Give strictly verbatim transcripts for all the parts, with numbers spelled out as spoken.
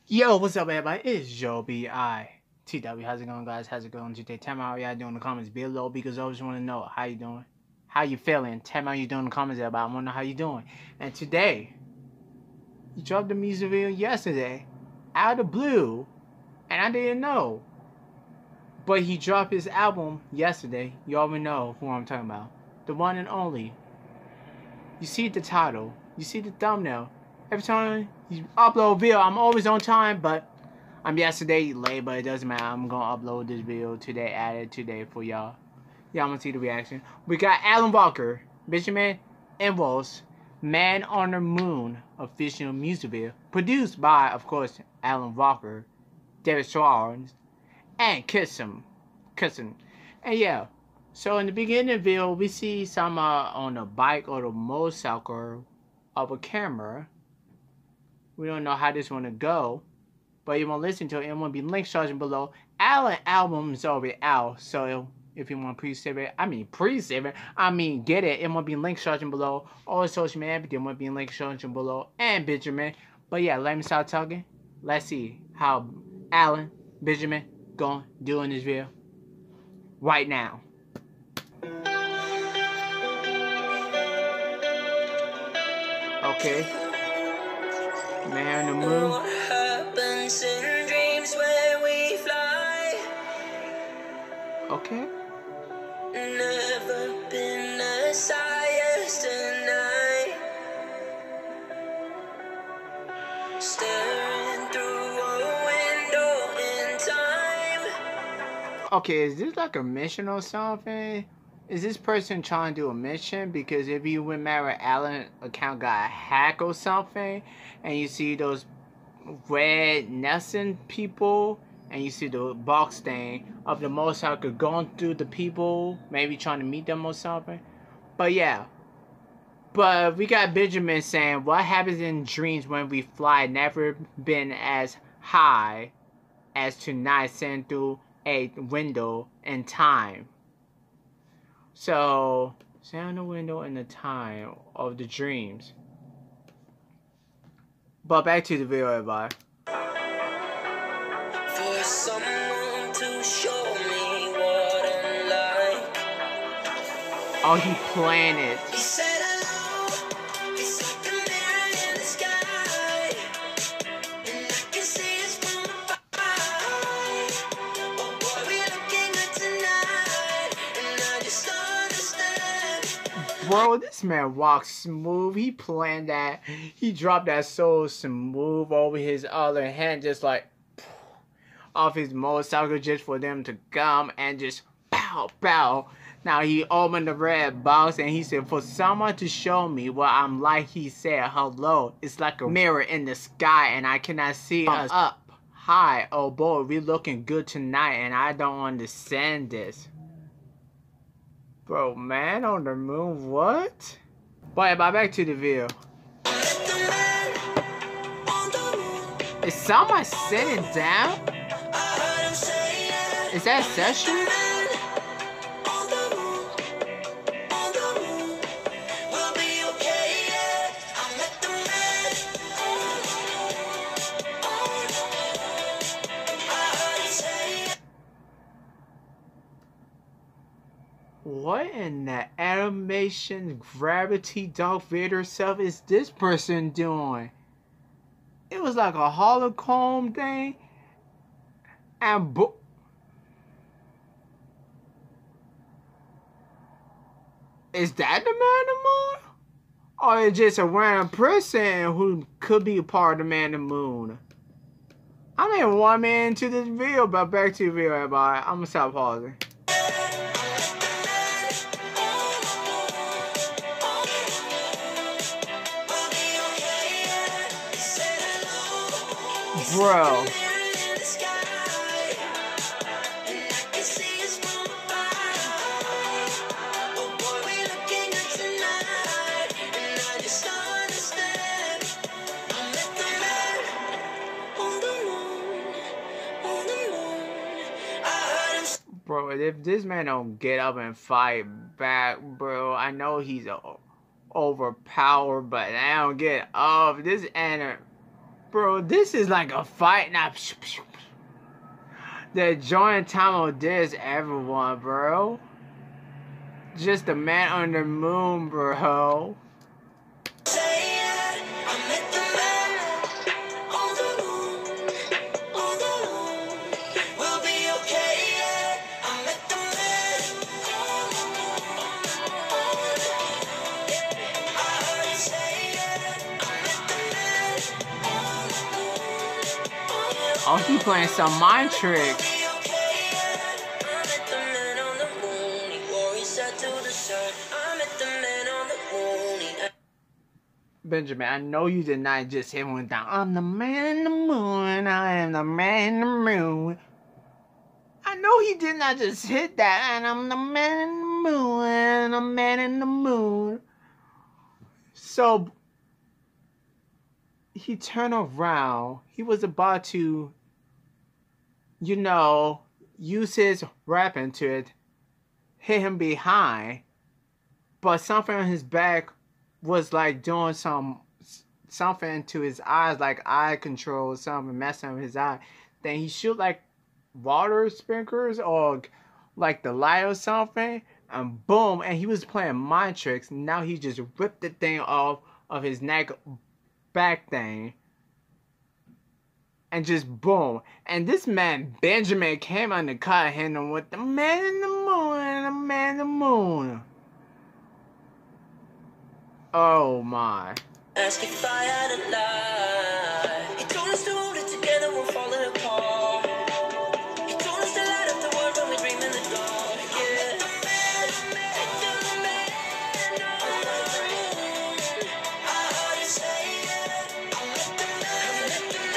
Yo, what's up, everybody? It's Joe B I T W. How's it going, guys? How's it going today? Tell me how y'all doing in the comments below because I always want to know how you doing, how you feeling. Tell me how you doing in the comments, everybody. I want to know how you doing. And today, he dropped the music video yesterday, out of the blue, and I didn't know. But he dropped his album yesterday. You already know who I'm talking about. The one and only. You see the title. You see the thumbnail. Every time you upload a video, I'm always on time, but I'm yesterday late, but it doesn't matter. I'm gonna upload this video today, added today for y'all. Yeah, I'm gonna see the reaction. We got Alan Walker, Benjamin Invol's Man on the Moon official music video, produced by, of course, Alan Walker, David Schwartz, and Kissum. Kissum. And yeah, so in the beginning of the video, we see someone on a bike or a motorcycle of a camera. We don't know how this one to go, but you want to listen to it, it will be link charging below. Alan album is already out, so if you want to pre-save it, I mean pre-save it, I mean get it, it will be link charging below. All social media, everything will be link charging below, and Benjamin. But yeah, let me start talking. Let's see how Alan, Benjamin, gonna do in this video right now. Okay. Man on the moon. What happens in dreams when we fly? Okay. Never been as high as tonight. Staring through a window in time. Okay, is this like a mission or something? Is this person trying to do a mission? Because if you went married, Alan account got hacked or something, and you see those red Nelson people, and you see the box thing of the motorcycle going through the people, maybe trying to meet them or something. But yeah. But we got Benjamin saying, what happens in dreams when we fly never been as high as tonight, seen through a window in time. So, sound the window in the time of the dreams. But back to the video, everybody. For someone to show me what I'm like. Oh, he planned it. He said hello. It's like a mirror in the sky. And I can see it's from above. Oh boy, we're looking good tonight. And I just understand. Bro, this man walks smooth. He planned that. He dropped that so smooth over his other hand, just like off his motorcycle, just for them to come and just pow, pow. Now he opened the red box and he said, for someone to show me what I'm like, he said, hello. It's like a mirror in the sky and I cannot see us up high. Oh boy, we looking good tonight and I don't understand this. Bro, man on the moon, what? But back to the video. Is someone sitting down? Is that session? What in the animation gravity Darth Vader stuff is this person doing? It was like a holocron thing. And bo- Is that the man of the moon? Or is just a random person who could be a part of the man of the moon? I'm in one minute into this video, but back to the video, everybody. I'm gonna stop pausing. Bro. Bro, if this man don't get up and fight back, bro, I know he's overpowered, but I don't get up. This anime. Bro, this is like a fight now. The joint time of this, everyone, bro. Just a man on the moon, bro. Oh, he playing some mind tricks. Benjamin, I know you did not just hit one down. I'm the man in the moon. I am the man in the moon. I know he did not just hit that. And I'm the man in the moon. And I'm the man in the moon. So he turned around. He was about to, you know, use his weapon to hit him behind. But something on his back was like doing some something to his eyes, like eye control or something, messing with his eye. Then he shoot like water sprinklers or like the light or something, and boom, and he was playing mind tricks. Now he just ripped the thing off of his neck back thing, and just boom. And this man Benjamin came on the car hitting him with the man in the moon, the man in the moon. Oh my. Ask if I had a lie. He told us to hold it together, we're falling apart. He told us to light up the world when we dream in the dark. Yeah. I'm the man, I'm the man, I'm the man. I heard you say it. I'm the man, I'm the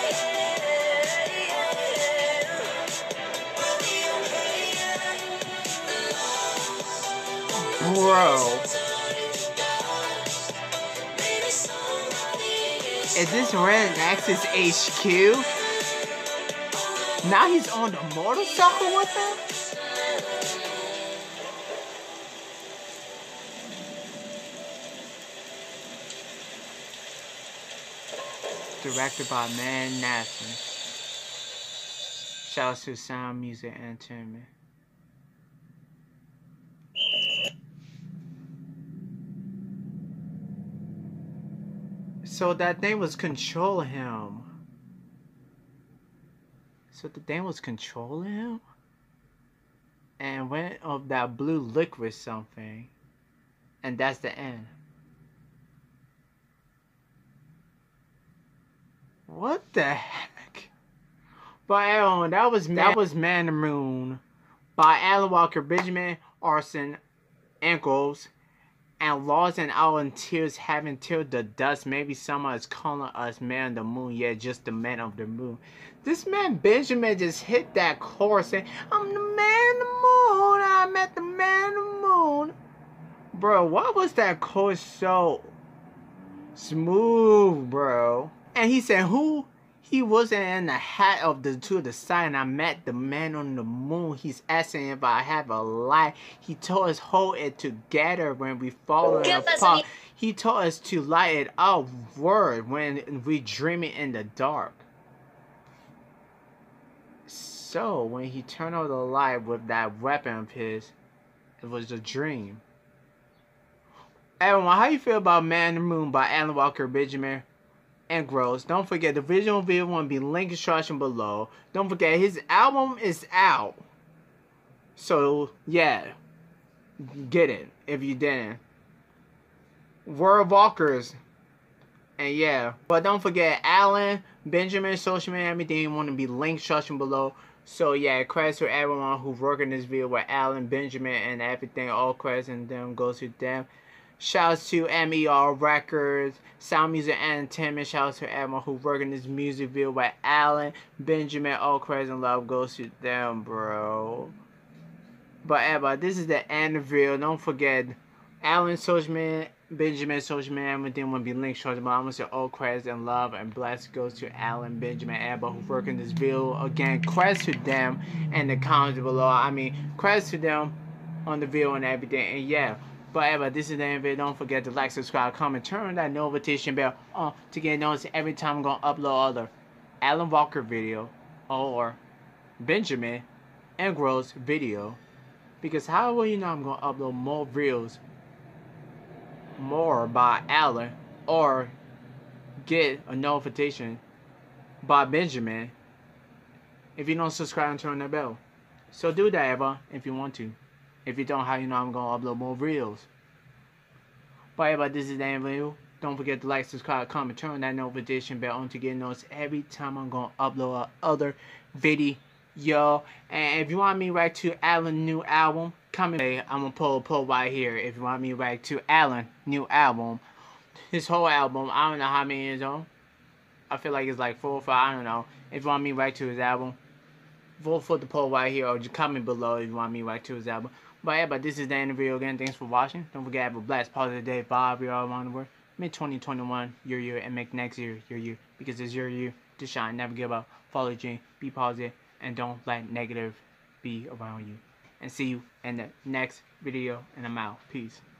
man. We'll be okay. Bro. Is this Random Access H Q? Now he's on the motorcycle with him? Directed by Man Nasser. Shouts to Sound Music Entertainment. So that thing was controlling him. So the thing was controlling him? And went of that blue liquid something. And that's the end. What the heck? But everyone, that was that was Man in the Moon by Alan Walker, Benjamin Arson, Ankles, and Lost and Out in Tears, having till the dust. Maybe someone is calling us Man of the Moon. Yeah, just the Man of the Moon. This man Benjamin just hit that chorus saying, I'm the man of the moon. I met the man of the moon. Bro, why was that chorus so smooth, bro? And he said, who? He wasn't in the hat of the to the side, and I met the man on the moon. He's asking if I have a light. He told us hold it together when we fall apart. He told us to light it up word when we dreaming in the dark. So when he turned on the light with that weapon of his, it was a dream. Everyone, how you feel about Man in the Moon by Alan Walker, Benjamin and Gross? Don't forget the visual video will be linked in instruction below. Don't forget his album is out. So yeah, get it if you didn't. World Walkers, and yeah. But don't forget Alan, Benjamin, social media, everything want to be linked in instruction below. So yeah, credits to everyone who worked in this video with Alan, Benjamin, and everything. All credits and them goes to them. Shouts to M E R Records, Sound Music Entertainment. Shouts to everyone who worked in this music video with Alan, Benjamin. All credits and love goes to them, bro. But everybody, this is the end of the video. Don't forget Alan, social media, Benjamin, social media, everything will be linked shortly. But I'm gonna say all credits and love and bless goes to Alan, Benjamin, everybody who worked in this video. Again, credits to them in the comments below. I mean, credits to them on the video and everything. And yeah. But ever, this is the end of it. Don't forget to like, subscribe, comment, turn that notification bell on to get notified every time I'm gonna upload other Alan Walker video or Benjamin Ingross video. Because how will you know I'm gonna upload more reels, more by Alan, or get a notification by Benjamin if you don't subscribe and turn that bell? So do that, ever, if you want to. If you don't, how you know I'm gonna upload more reels? But ever, this is the end of the video. Don't forget to like, subscribe, comment, turn that notification bell on to get notified every time I'm gonna upload another video. And if you want me to react to Alan's new album, comment. I'm gonna pull a poll right here. If you want me to react to Alan's new album, his whole album, I don't know how many is on. I feel like it's like four or five. I don't know. If you want me to react to his album, vote for the poll right here, or just comment below if you want me to react to his album. But yeah, but this is the end of the video again. Thanks for watching. Don't forget, have a blessed, positive day. Bye, we all around the world. Make twenty twenty-one your year, and make next year your year, because it's your year to shine. Never give up. Follow your dream. Be positive, and don't let negative be around you. And see you in the next video, and I'm out. Peace.